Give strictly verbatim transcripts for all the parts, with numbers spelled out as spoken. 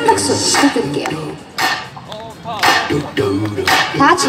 큰 박수 부탁드릴게요. 다 같이.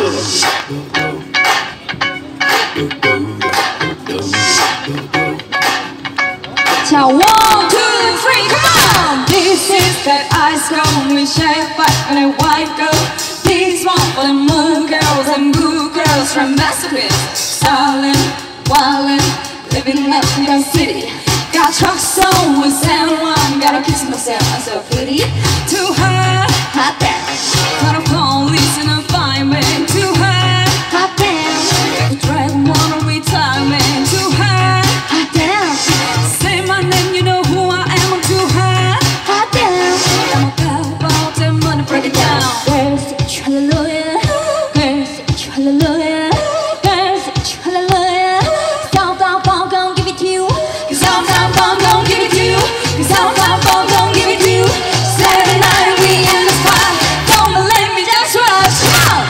자, one, two, three, come on! This is that ice cold, we shake back and a white girl. This one for the moon girls and blue girls from Masterpiece. Silent, wildin', living up in the city. Got trucks on with someone, gotta kiss myself, I'm so pretty. Too hot, hot damn. got a police and a fireman. Too hot, hot damn. the dragon wanna retire me. Too hot, hot damn. say my name, you know who I am. I'm too hot, hot damn. I'm about, about that money, break it down. Girls, hallelujah. Girls, hallelujah. Girls, hallelujah. Down, down, down, gon' give it to you. Cause I'm down, down, gon' give it to you. Cause I'm down, down, gon' give it to you. Saturday night, we in the spot. Don't believe me, just watch. Come on!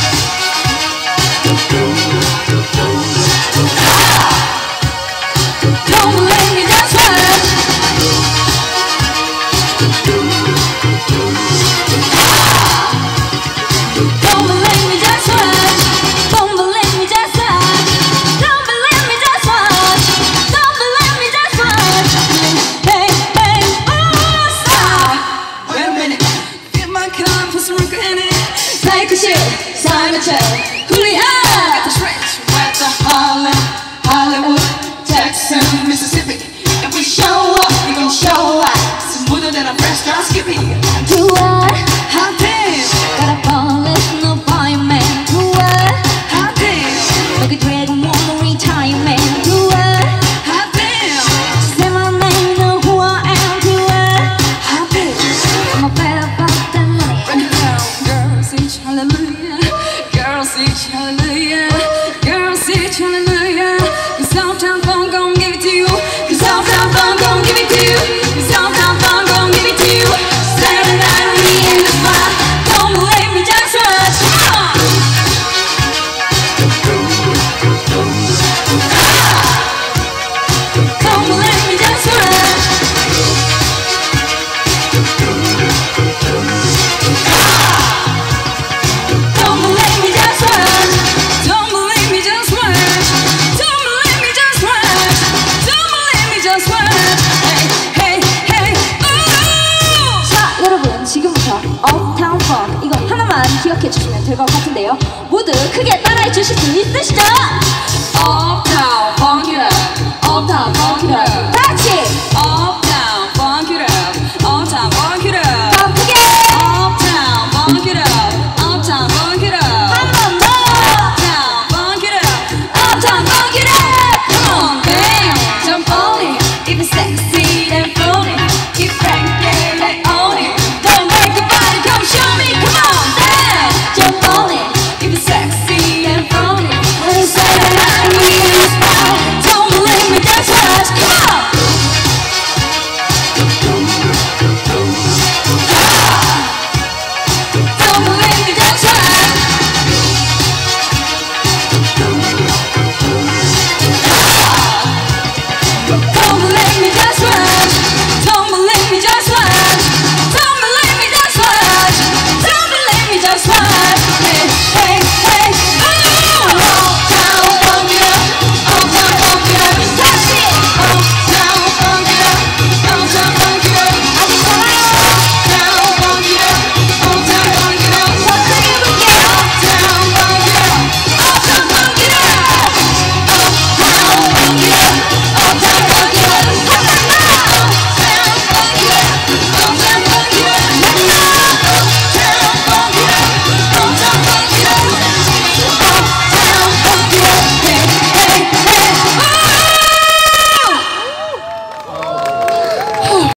Don't believe me, just watch. Don't believe me, just watch. Don't believe me, just watch. Don't believe me, just watch. Don't believe me, just watch. Hey, hey, oh, Stop! Wait a minute. Get my car, put some record in it. Take a shit, sign a check. Julia! Got the stretch. Right to Harlem, Hollywood, Jackson, Mississippi. If we show up, we gon' show out. Smoother than a fresh drop skippy. do what? Hot damn! Got a polish, no fireman. Do what? Hot damn! Look at dragon, wanna retirement. Do what? Hot damn! Say my name, know who I am. Do what? Hot damn! I'm a bad about that money. Break it down. Girls each hallelujah. Girls each hallelujah. Girls each hallelujah. Cause Uptown Funk gon' give it to you. Cause Uptown Funk gon' give it to you. Cause Uptown Funk gon' give it to you. Saturday night we in the spot. Don't believe me, just watch. Come on! Don't believe me, just watch. Don't believe me, just watch. Don't believe me, just watch. Don't believe me, just watch. Don't believe me, just watch. Hey, hey, hey, ooh! 자, 여러분 지금부터 Uptown Funk 이거 하나만 기억해 주시면 될 것 같은데요. 모두 크게 따라해 주실 수 있으시죠? Uptown Funk it up. Uptown Funk it up. 다 같이 Uptown